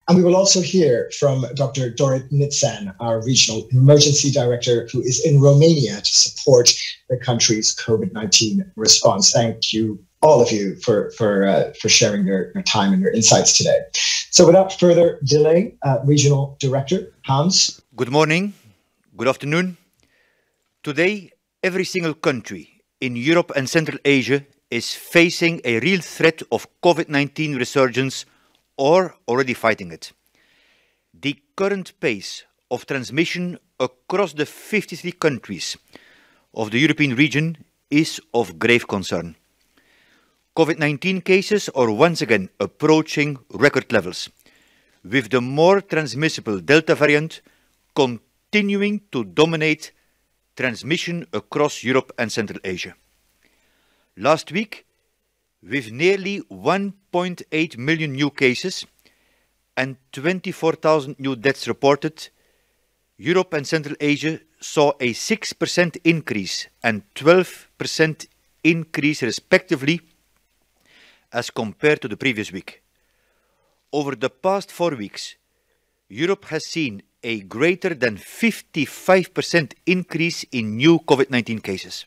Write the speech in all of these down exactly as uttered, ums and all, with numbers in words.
And we will also hear from Doctor Dorit Nitsan, our Regional Emergency Director, who is in Romania to support the country's COVID nineteen response. Thank you, all of you, for, for, uh, for sharing your, your time and your insights today. So without further delay, uh, Regional Director Hans. Good morning, good afternoon. Today, every single country in Europe and Central Asia is facing a real threat of COVID nineteen resurgence or already fighting it. The current pace of transmission across the fifty-three countries of the European region is of grave concern. COVID nineteen cases are once again approaching record levels, with the more transmissible Delta variant continuing to dominate transmission across Europe and Central Asia. Last week, with nearly one point eight million new cases and twenty-four thousand new deaths reported, Europe and Central Asia saw a six percent increase and twelve percent increase respectively as compared to the previous week. Over the past four weeks, Europe has seen a greater than fifty-five percent increase in new COVID nineteen cases.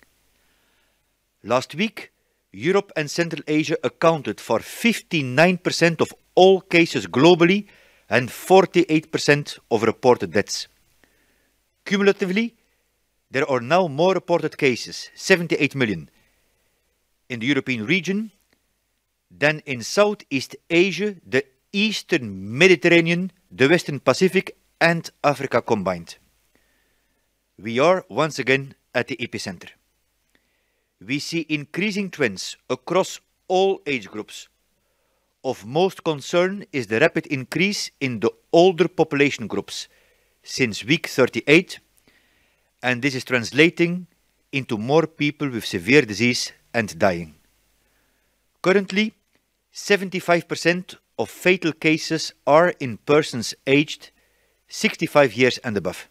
Last week, Europe and Central Asia accounted for fifty-nine percent of all cases globally and forty-eight percent of reported deaths. Cumulatively, there are now more reported cases, seventy-eight million, in the European region than in Southeast Asia, the Eastern Mediterranean, the Western Pacific and Africa combined. We are once again at the epicenter. We see increasing trends across all age groups. Of most concern is the rapid increase in the older population groups since week thirty-eight, and this is translating into more people with severe disease and dying. Currently, seventy-five percent of fatal cases are in persons aged sixty-five years and above.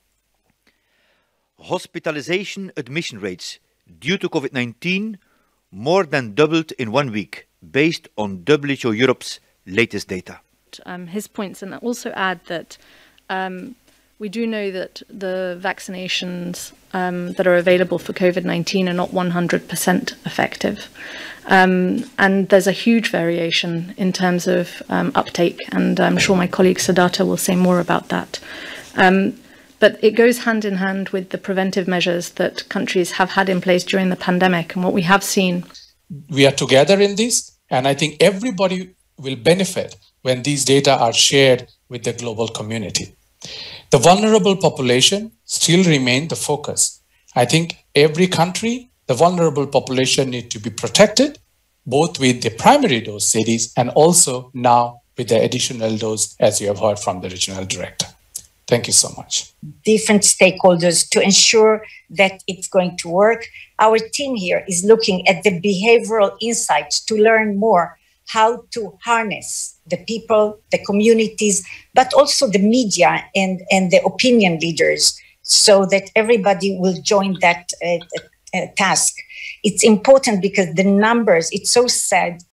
Hospitalization admission rates due to COVID nineteen more than doubled in one week, based on W H O Europe's latest data. Um, his points, and also add that um, we do know that the vaccinations um, that are available for COVID nineteen are not one hundred percent effective. Um, and there's a huge variation in terms of um, uptake, and I'm sure my colleague Siddhartha will say more about that. Um, But it goes hand in hand with the preventive measures that countries have had in place during the pandemic. And what we have seen. We are together in this, and I think everybody will benefit when these data are shared with the global community. The vulnerable population still remain the focus. I think every country, the vulnerable population need to be protected, both with the primary dose cities and also now with the additional dose, as you have heard from the regional director. Thank you so much. Different stakeholders to ensure that it's going to work. Our team here is looking at the behavioral insights to learn more how to harness the people, the communities, but also the media and, and the opinion leaders so that everybody will join that uh, uh, task. It's important because the numbers, it's so sad